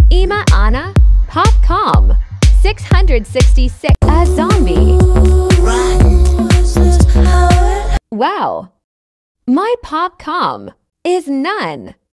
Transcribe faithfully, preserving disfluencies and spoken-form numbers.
Ima Anna Popcom six hundred sixty-six. A zombie. Wow. My Popcom is none.